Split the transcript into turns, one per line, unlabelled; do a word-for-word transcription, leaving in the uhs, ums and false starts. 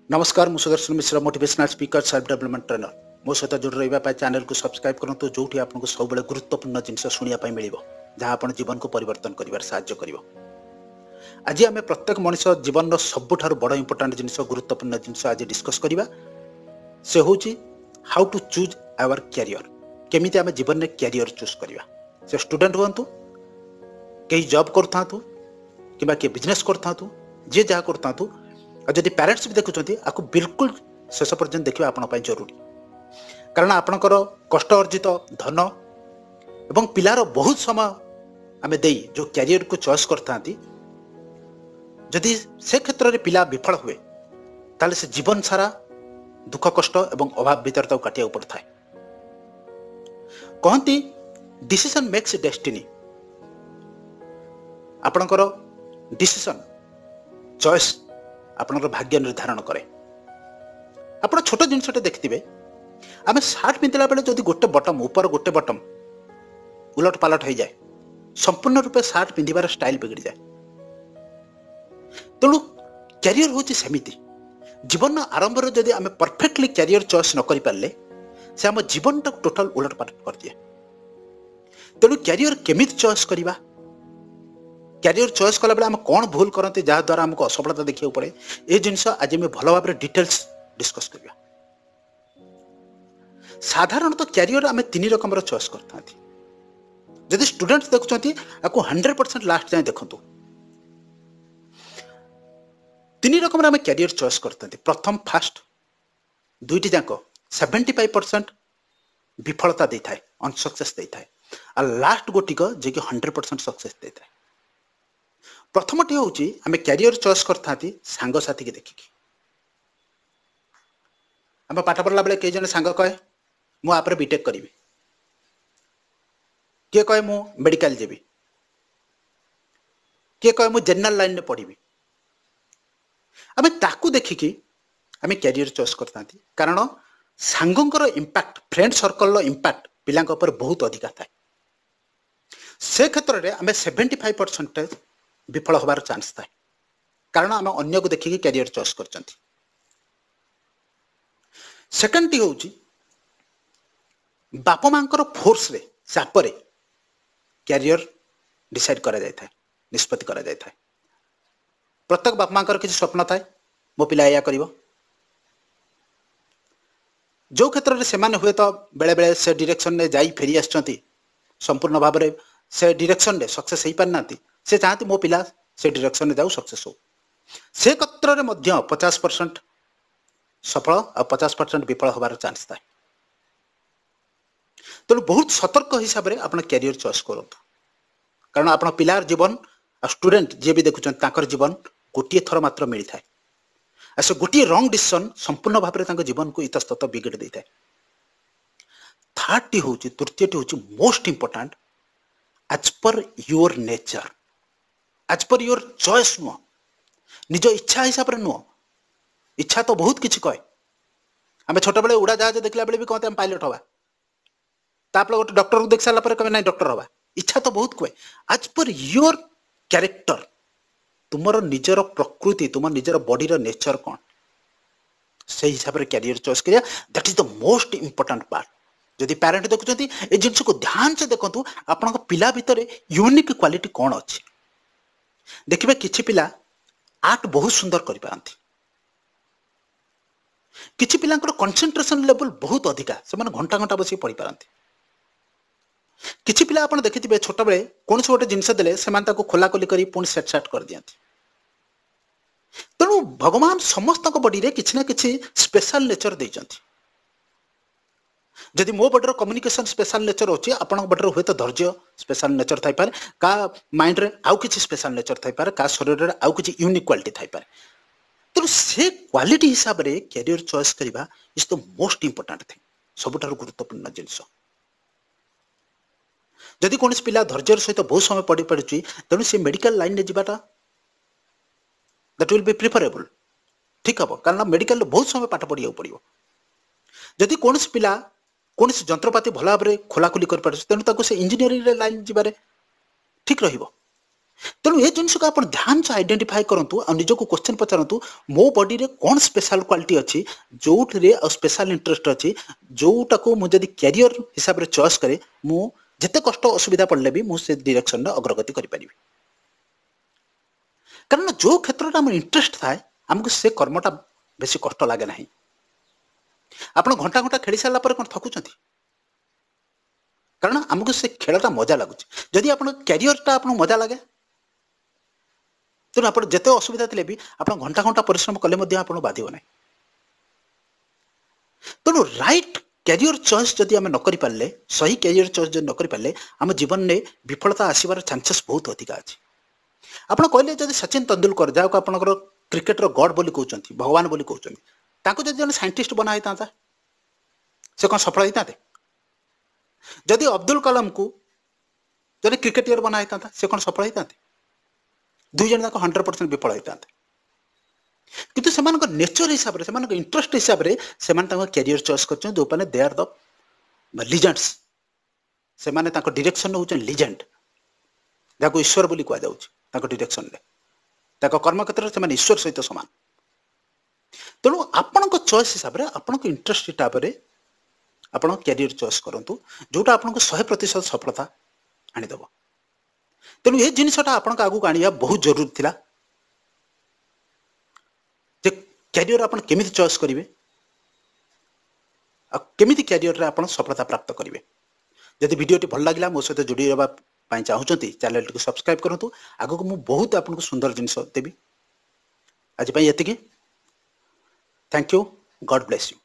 नमस्कार मु Sudarshan Mishra motivational speaker self development trainer मो सहित जोड़ रहा चैनल को सब्सक्राइब करूँ जो आपको सब गुरुत्वपूर्ण जिनस शुणा मिल जहाँ आप जीवन को परिवर्तन कर साहाय्य कर। आज आम प्रत्येक मनीष जीवन सबुठ बड़ इंपोर्टाट जिनस गुरुत्वपूर्ण जिनस आज डिस्कस करवा से हूँ how to choose our career केमी आम जीवन में कैरियर चूज करवा से स्टूडेंट हूँ कहीं जॉब करूँ कि किए बिजनेस करूँ जी जहाँ करूँ और जदि पेरेंट्स भी देखुं आपको बिल्कुल शेष पर्यंत देखा आप जरूरी कारण आपणकर कष्ट अर्जित धन एवं पिलार बहुत समय आम दे जो कैरियर को चॉइस करता जदि से क्षेत्र में पिला विफल हुए ताले से जीवन सारा दुख कष्ट एवं अभाव भीतर काटिया पड़ता है। कहती डिसीजन मेक्स डेस्टिनी आपणकर डिसीजन चॉइस आपनकर भाग्य निर्धारण करे। आप छोट जिनसटे देखिए आम सार्ट पिंधला बेले जदि गोटे बटम ऊपर गोटे बटम उलट पालट हो जाए संपूर्ण रूपे सार्ट पिंधार स्टाइल बिगड़ जाए। तेणु कैरियर हूँ सेमिति जीवन आरंभ जदि आम परफेक्टली कैरियर चॉइस न कर पारे से आम जीवन टाक टोटाल उलट पालट कर दिए। तेणु कैरियर केमी चॉइस करवा कैरियर चॉइस कला बेले आम कौन भूल करते जहाँ द्वारा आमको असफलता देखा पड़े ये जिनस आज आम भल भाव डिटेल्स डिस्कस करवा। साधारणतः कैरियर आम तीन रकम चॉइस करता जदि स्टूडेंट्स देखुं आपको हंड्रेड परसेंट लास्ट जाए देखु तीन रकम आम कैरियर चॉइस करते प्रथम फास्ट दुईटी जाक सेवेन्टी फाइव परसेंट विफलता दे था अनसक्सेस दे था और लास्ट गोटिक जे हंड्रेड परसेंट सक्सेस दे था। प्रथमटी हूँ आम कैरियर चॉइस करता सांगसाथी की देखिकी आम पाठ पढ़ला बेले कई जन सांग कहे मुझे बीटेक करी किए कहे मु मेडिकल जीवी किए कहे मु जनरल लाइन में पढ़ी आम ताकू देखिकी आम कैरियर चॉइस करता कारण सांगंकर इंपैक्ट फ्रेंड सर्कल इंपैक्ट पिला बहुत अधिका था से क्षेत्र में आम सेवेन्टी फाइव परसेंटेज विफल होबार चांस था कारण आम अन्य को देखिकी कैरियर चॉइस कर। सेकेंड टी हूँ बापा माँ फोर्स रे चापरे कैरियर डिसाइड करा जाए था निष्पत्ति करा जाए था। प्रत्येक बापा माँ किसी स्वप्न थाए मो पिला या करिवो जो क्षेत्र में से हुए तो बेले बेले से डायरेक्शन में जाई फेरी आछंती संपूर्ण भाव में से डायरेक्शन में सक्सेस हो पारना से चाहती मो पिला से डायरेक्शन में जाऊ सक्सेस हो से क्षेत्र में पचास परसेंट सफल और पचास परसेंट विफल होबार चांस था। तेणु बहुत सतर्क हिसाब से आप कैरियर चॉइस करूँ कारण आप पिलार जीवन आ स्टूडेंट जी भी देखुं जीवन गोटे थर मात्र मिलता है से गोटे रंग डिसीजन संपूर्ण भाव में जीवन को इतस्तत बिगड़ देता है। थर्ड टी हूँ तृतीय टी हूँ most important as per your nature as per your choice नुह निज इच्छा हिसाब से नुह इच्छा तो बहुत किसी कहे आम छोट बेले उड़ा जहाज देखला बेले भी कहते हैं पायलट हवा तापर गोटे डॉक्टर को देख सारा कहे ना डॉक्टर हवा इच्छा तो बहुत कहे एज पर योर कैरेक्टर तुमर निजर प्रकृति तुम निजर बॉडी नेचर कौन से हिसाब से कैरियर चॉइस करिया that is the most important part. जदि पेरेंट देखुं ये जिनस को ध्यान से देखु आपण पिला भितर यूनिक क्वालिटी कौन अच्छी देखिए किछि पिला आर्ट बहुत सुंदर कर पारती किछि पिलांकर कंसंट्रेशन लेवल बहुत अधिका से घंटा घंटा बस पढ़ी पारती किछि पिला आपण देखिथिबे छोट बेले कौन से गोटे जिनस देले से खोला खोली करी पुणी सेट सेट कर दियंती। तेणु भगवान समस्त बॉडी रे किछि ना किछि स्पेशल नेचर देइचंती जदि मो बॉडी रो कम्युनिकेशन स्पेशल नेचर होची आपण बॉडी रो हुए तो धैर्य स्पेशल नेचर थाई पारे का माइंड रे आउ किछि स्पेशल नेचर थाई पारे का शरीर रे आउ किछि यूनिक क्वालिटी थाई पारे। तेणु से क्वालिटी हिसाब से कैरियर चॉइस करवा is the most important thing सबुठ गुरुत्वपूर्ण जिनस। जदि कौन पिला धैर्य सहित बहुत समय पढ़ी पड़ी तेणु से मेडिकल लाइन में जावाटा दैट विल बी प्रिफरेबल ठीक हम कारण मेडिकल बहुत समय पाठ पढ़ा पड़ो। जदि कौन पिला कौन जंत्रपाति भल भाव में खोलाखोली कर तेणु से इंजीनियरिंग लाइन जीवार ठीक रहिबो तेणु ये जिनस को आप ध्यान से आइडेंटिफाई करंतु और निजको क्वेश्चन पचारंतु मो बॉडी रे कौन स्पेशल क्वालिटी अच्छी जो स्पेशल इंटरेस्ट अच्छी जोटा को मुझे कैरियर हिसाब से चॉइस करे मु जिते कष्ट असुविधा पड़े भी मुझे डायरेक्शन अग्रगति करि परिबी कारण जो क्षेत्र में इंटरेस्ट थाए आमको से कर्मटा बेसी कष्ट लगे ना आप घंटा घंटा खेली सारा पर कौन थकुचंती कारण आमको से खेलटा मजा लगुच जदि आप कैरियरटा आप मजा लगे तेणु आप जिते असुविधा थे भी आप घंटा घंटा परिश्रम कले आप बाधिब ना तेणु राइट कैरियर चॉइस जदि आम नक पारे सही कैरियर चॉइस जब नक पारे आम जीवन में विफलता आसबार चांसेस बहुत अधिक अच्छे आप कहले जब सचिन तेंदुलकर जहाँ को आप क्रिकेटर गॉड बोली कहते भगवान बोली कहते जब जन साइंटिस्ट बना होता से कौन सफल होता जदि अब्दुल कलाम को जब क्रिकेटर बना होता से कौन सफल होता दुई जन जाक हंड्रेड परसेंट विफल होता किंतु से नेचर हिसाब से इंटरेस्ट हिसाब से कैरियर चॉइस कर जो मैंने दे आर द लिजेंड्स से डायरेक्शन हूँ लिजेंड जहाँ ईश्वर बोली कह जाऊँ डायरेक्शन कर्म क्षेत्र से ईश्वर सहित सामान तेणु आपण चॉइस हिसाब से आपण इंटरेस्ट हिसाब से आप कैरियर चॉइस करूँ जोटा आपको शहे प्रतिशत सफलता आनीदेव तेणु ये जिनसा आपको आगू आने बहुत जरूरी थिला जे कैरियर आप केमी चॉइस करेंगे केमी कैरियर रे आप सफलता प्राप्त करेंगे जदि वीडियोटी भल लगे मो सहित जोड़ी रहा चाहते चैनल टी सब्सक्राइब करूँ आगक मुझे बहुत आपको सुंदर जिनस देवी आज ये thank you God bless you.